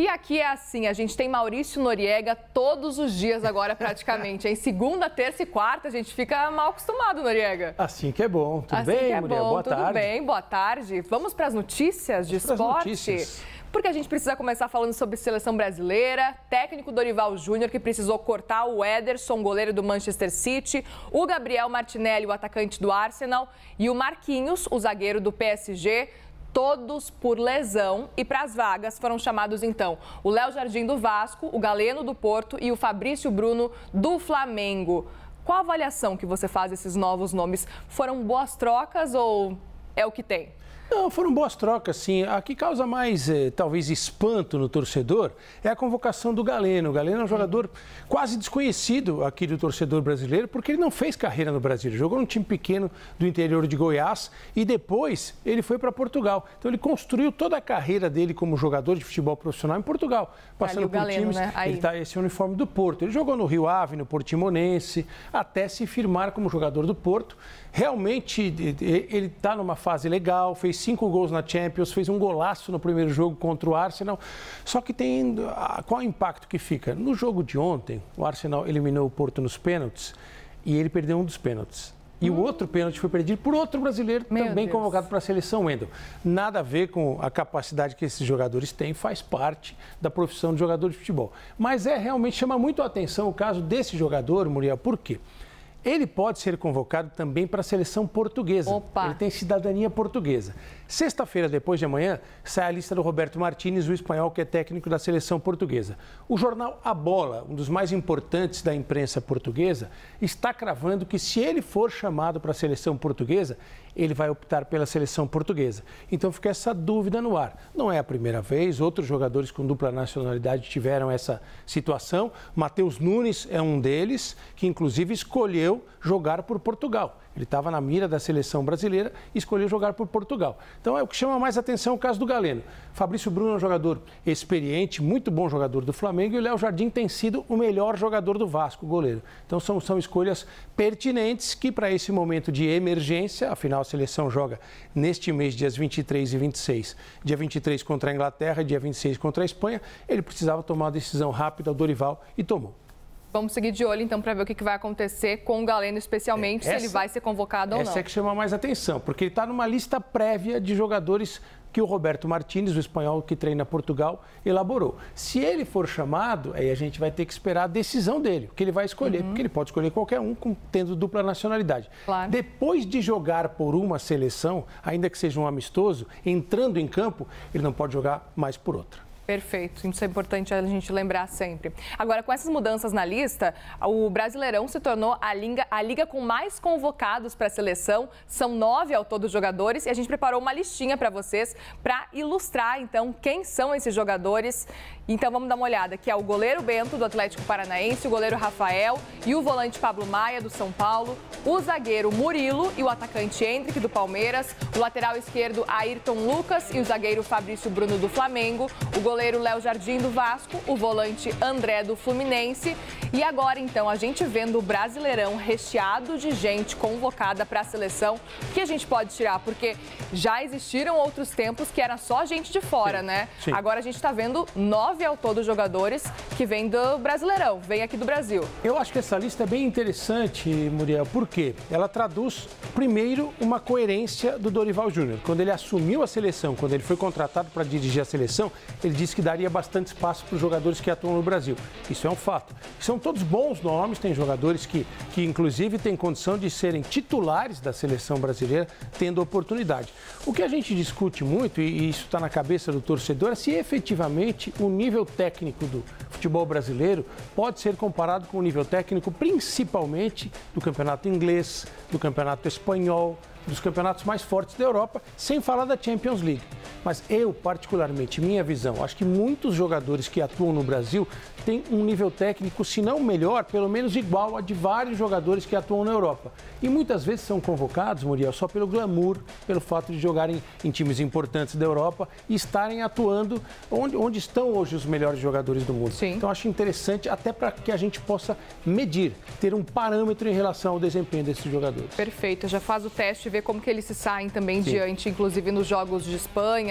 E aqui é assim, a gente tem Maurício Noriega todos os dias agora praticamente. Em segunda, terça e quarta a gente fica mal acostumado, Noriega. Assim que é bom. Tudo assim bem, que é mulher? bom, Boa tudo tarde. bem, boa tarde. Vamos para as notícias de esporte? Notícias. Porque a gente precisa começar falando sobre seleção brasileira, técnico Dorival Júnior, que precisou cortar o Ederson, goleiro do Manchester City, o Gabriel Martinelli, o atacante do Arsenal, e o Marquinhos, o zagueiro do PSG, todos por lesão. E para as vagas foram chamados, então, o Léo Jardim do Vasco, o Galeno do Porto e o Fabrício Bruno do Flamengo. Qual a avaliação que você faz desses novos nomes? Foram boas trocas ou é o que tem? Não, foram boas trocas, sim. A que causa mais, talvez, espanto no torcedor é a convocação do Galeno. O Galeno é um jogador quase desconhecido aqui do torcedor brasileiro, porque ele não fez carreira no Brasil. Ele jogou num time pequeno do interior de Goiás e depois ele foi para Portugal. Então, ele construiu toda a carreira dele como jogador de futebol profissional em Portugal, passando por times. Né? Ele tá esse uniforme do Porto. Ele jogou no Rio Ave, no Portimonense, até se firmar como jogador do Porto. Realmente, ele está numa fase legal, fez 5 gols na Champions, fez um golaço no primeiro jogo contra o Arsenal. Só que qual é o impacto que fica? No jogo de ontem, o Arsenal eliminou o Porto nos pênaltis e ele perdeu um dos pênaltis. E o outro pênalti foi perdido por outro brasileiro também convocado para a seleção, Wendel. Nada a ver com a capacidade que esses jogadores têm, faz parte da profissão de jogador de futebol. Mas realmente chama muito a atenção o caso desse jogador, Muriel, por quê? Ele pode ser convocado também para a seleção portuguesa. Opa. Ele tem cidadania portuguesa. Sexta-feira, depois de amanhã, sai a lista do Roberto Martínez, o espanhol que é técnico da seleção portuguesa. O jornal A Bola, um dos mais importantes da imprensa portuguesa, está cravando que se ele for chamado para a seleção portuguesa, ele vai optar pela seleção portuguesa. Então fica essa dúvida no ar. Não é a primeira vez, outros jogadores com dupla nacionalidade tiveram essa situação. Matheus Nunes é um deles, que inclusive escolheu jogar por Portugal. Ele estava na mira da seleção brasileira e escolheu jogar por Portugal. Então é o que chama mais atenção o caso do Galeno. Fabrício Bruno é um jogador experiente, muito bom jogador do Flamengo, e o Léo Jardim tem sido o melhor jogador do Vasco, goleiro. Então são escolhas pertinentes que para esse momento de emergência, afinal a seleção joga neste mês, dias 23 e 26, dia 23 contra a Inglaterra, dia 26 contra a Espanha, ele precisava tomar uma decisão rápida, o Dorival, e tomou. Vamos seguir de olho, então, para ver o que vai acontecer com o Galeno, especialmente, se ele vai ser convocado ou não. Essa é que chama mais atenção, porque ele está numa lista prévia de jogadores que o Roberto Martínez, o espanhol que treina Portugal, elaborou. Se ele for chamado, aí a gente vai ter que esperar a decisão dele, o que ele vai escolher, porque ele pode escolher qualquer um tendo dupla nacionalidade. Claro. Depois de jogar por uma seleção, ainda que seja um amistoso, entrando em campo, ele não pode jogar mais por outra. Perfeito, isso é importante a gente lembrar sempre. Agora, com essas mudanças na lista, o Brasileirão se tornou a liga com mais convocados para a seleção. São 9 ao todo jogadores e a gente preparou uma listinha para vocês para ilustrar, então, quem são esses jogadores. Então, vamos dar uma olhada, que é o goleiro Bento, do Atlético Paranaense, o goleiro Rafael e o volante Pablo Maia, do São Paulo, o zagueiro Murilo e o atacante Endrick, do Palmeiras, o lateral esquerdo Ayrton Lucas e o zagueiro Fabrício Bruno, do Flamengo, o goleiro Léo Jardim do Vasco, o volante André do Fluminense. E agora, então, a gente vendo o Brasileirão recheado de gente convocada para a seleção, o que a gente pode tirar? Porque já existiram outros tempos que era só gente de fora, né? Sim. Agora a gente está vendo 9 ao todo jogadores que vêm do Brasileirão, vêm aqui do Brasil. Eu acho que essa lista é bem interessante, Muriel, porque ela traduz, primeiro, uma coerência do Dorival Júnior. Quando ele assumiu a seleção, quando ele foi contratado para dirigir a seleção, ele disse que daria bastante espaço para os jogadores que atuam no Brasil. Isso é um fato. São todos bons nomes, tem jogadores que inclusive têm condição de serem titulares da seleção brasileira, tendo oportunidade. O que a gente discute muito, e isso está na cabeça do torcedor, é se efetivamente o nível técnico do futebol brasileiro pode ser comparado com o nível técnico principalmente do campeonato inglês, do campeonato espanhol, dos campeonatos mais fortes da Europa, sem falar da Champions League. Mas eu, particularmente, minha visão, acho que muitos jogadores que atuam no Brasil têm um nível técnico, se não melhor, pelo menos igual a de vários jogadores que atuam na Europa. E muitas vezes são convocados, Muriel, só pelo glamour, pelo fato de jogarem em times importantes da Europa e estarem atuando onde estão hoje os melhores jogadores do mundo. Sim. Então, acho interessante até para que a gente possa medir, ter um parâmetro em relação ao desempenho desses jogadores. Perfeito, já faz o teste, ver como que eles se saem também diante, inclusive nos jogos de Espanha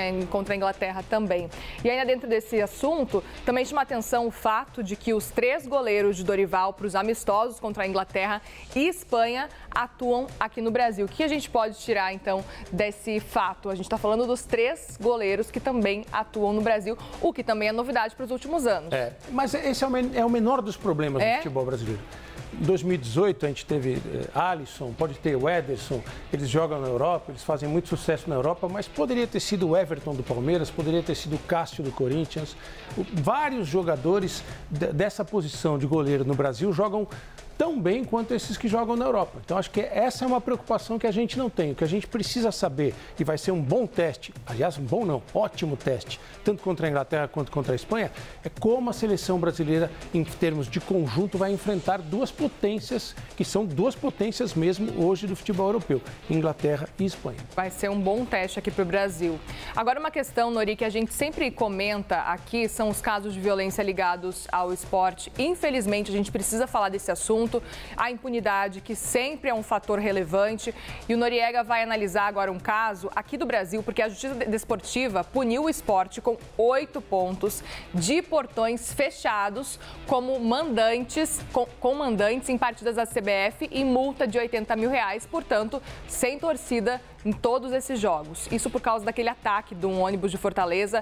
né, contra a Inglaterra também. E ainda dentro desse assunto, também chama atenção o fato de que os 3 goleiros de Dorival para os amistosos contra a Inglaterra e Espanha atuam aqui no Brasil. O que a gente pode tirar, então, desse fato? A gente está falando dos 3 goleiros que também atuam no Brasil, o que também é novidade para os últimos anos. Mas esse é o menor dos problemas do futebol brasileiro. Em 2018, a gente teve Alisson, pode ter o Ederson, eles jogam na Europa, eles fazem muito sucesso na Europa, mas poderia ter sido o Everton do Palmeiras, poderia ter sido o Cássio do Corinthians. Vários jogadores dessa posição de goleiro no Brasil jogam tão bem quanto esses que jogam na Europa. Então, acho que essa é uma preocupação que a gente não tem. O que a gente precisa saber, e vai ser um bom teste, aliás, um bom não, ótimo teste, tanto contra a Inglaterra quanto contra a Espanha, é como a seleção brasileira, em termos de conjunto, vai enfrentar 2 potências, que são 2 potências mesmo hoje do futebol europeu, Inglaterra e Espanha. Vai ser um bom teste aqui para o Brasil. Agora, uma questão, Nori, que a gente sempre comenta aqui, são os casos de violência ligados ao esporte. Infelizmente, a gente precisa falar desse assunto. A impunidade, que sempre é um fator relevante. E o Noriega vai analisar agora um caso aqui do Brasil, porque a Justiça Desportiva puniu o esporte com 8 pontos de portões fechados como mandantes, com mandantes em partidas da CBF e multa de R$80 mil, portanto, sem torcida em todos esses jogos. Isso por causa daquele ataque de um ônibus de Fortaleza,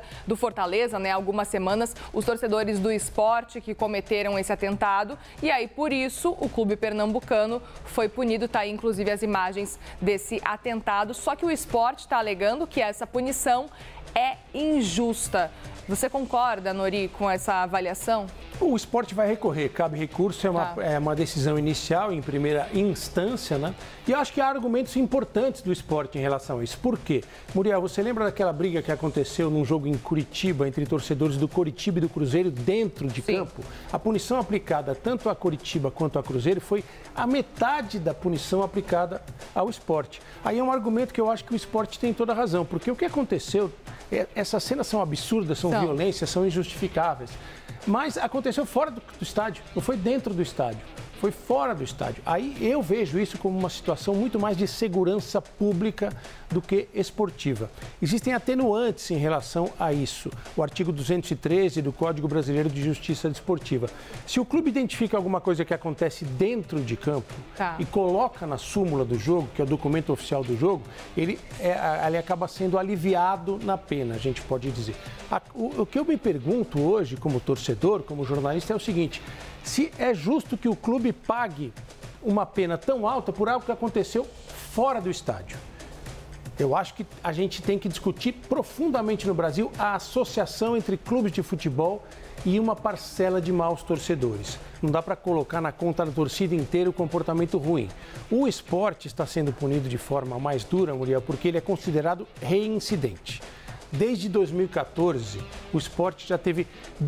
né, há algumas semanas, os torcedores do esporte que cometeram esse atentado. E aí, por isso, o clube pernambucano foi punido. Tá aí, inclusive, as imagens desse atentado. Só que o esporte está alegando que essa punição é injusta. Você concorda, Nori, com essa avaliação? O esporte vai recorrer, cabe recurso, é uma decisão inicial, em primeira instância, né? E eu acho que há argumentos importantes do esporte em relação a isso. Por quê? Muriel, você lembra daquela briga que aconteceu num jogo em Curitiba, entre torcedores do Coritiba e do Cruzeiro dentro de campo? A punição aplicada tanto a Coritiba quanto a Cruzeiro foi a metade da punição aplicada ao esporte. Aí é um argumento que eu acho que o esporte tem toda a razão, porque o que aconteceu, essas cenas são absurdas, são violências, são injustificáveis. Mas aconteceu fora do estádio, não foi dentro do estádio, foi fora do estádio. Aí eu vejo isso como uma situação muito mais de segurança pública do que esportiva. Existem atenuantes em relação a isso. O artigo 213 do Código Brasileiro de Justiça Desportiva. Se o clube identifica alguma coisa que acontece dentro de campo e coloca na súmula do jogo, que é o documento oficial do jogo, ele acaba sendo aliviado na pena, a gente pode dizer. O que eu me pergunto hoje, como torcedor, como jornalista, é o seguinte: se é justo que o clube pague uma pena tão alta por algo que aconteceu fora do estádio. Eu acho que a gente tem que discutir profundamente no Brasil a associação entre clubes de futebol e uma parcela de maus torcedores. Não dá para colocar na conta da torcida inteira o comportamento ruim. O esporte está sendo punido de forma mais dura, Muriel, porque ele é considerado reincidente. Desde 2014, o esporte já teve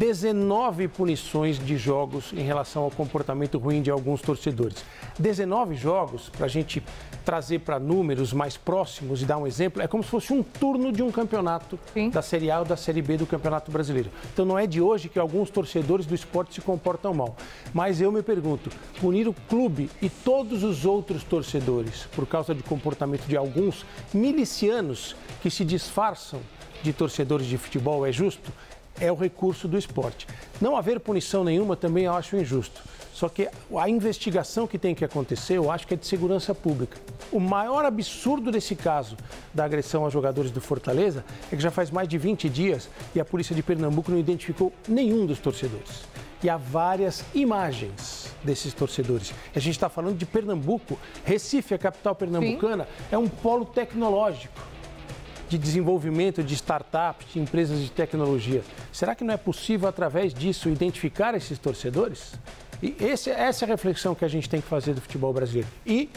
19 punições de jogos em relação ao comportamento ruim de alguns torcedores. 19 jogos, para a gente trazer para números mais próximos e dar um exemplo, é como se fosse um turno de um campeonato da Série A ou da Série B do Campeonato Brasileiro. Então não é de hoje que alguns torcedores do esporte se comportam mal. Mas eu me pergunto, punir o clube e todos os outros torcedores por causa de comportamento de alguns milicianos que se disfarçam de torcedores de futebol é justo? É o recurso do esporte. Não haver punição nenhuma também eu acho injusto. Só que a investigação que tem que acontecer, eu acho que é de segurança pública. O maior absurdo desse caso da agressão aos jogadores do Fortaleza é que já faz mais de 20 dias e a polícia de Pernambuco não identificou nenhum dos torcedores. E há várias imagens desses torcedores. A gente está falando de Pernambuco. Recife, a capital pernambucana, é um polo tecnológico de desenvolvimento de startups, de empresas de tecnologia. Será que não é possível, através disso, identificar esses torcedores? E essa é a reflexão que a gente tem que fazer do futebol brasileiro. E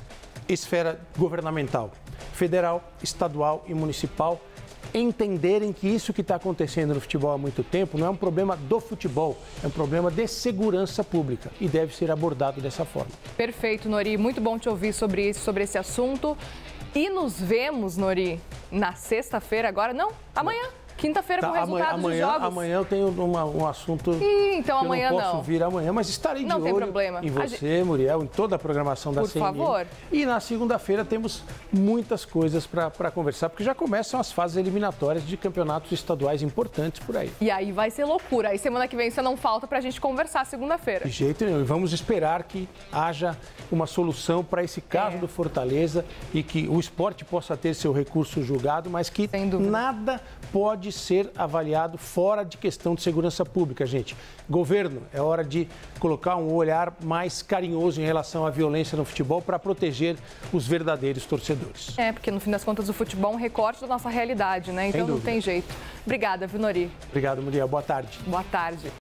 esfera governamental, federal, estadual e municipal, entenderem que isso que está acontecendo no futebol há muito tempo não é um problema do futebol, é um problema de segurança pública e deve ser abordado dessa forma. Perfeito, Nori. Muito bom te ouvir sobre isso, sobre esse assunto. E nos vemos, Nori, na sexta-feira agora? Não, amanhã. Quinta-feira com resultados dos jogos. Amanhã eu tenho um assunto então amanhã eu não posso vir amanhã, mas estarei de olho em você, Muriel, em toda a programação da CNN. Por favor. E na segunda-feira temos muitas coisas para conversar, porque já começam as fases eliminatórias de campeonatos estaduais importantes por aí. E aí vai ser loucura. Aí semana que vem você não falta para a gente conversar segunda-feira. De jeito nenhum. E vamos esperar que haja uma solução para esse caso do Fortaleza e que o esporte possa ter seu recurso julgado, mas que nada pode ser avaliado fora de questão de segurança pública, gente. Governo, é hora de colocar um olhar mais carinhoso em relação à violência no futebol para proteger os verdadeiros torcedores. Porque no fim das contas o futebol é um recorte da nossa realidade, né? Então não tem jeito. Obrigada, viu, Nori? Obrigado, Muriel. Boa tarde. Boa tarde.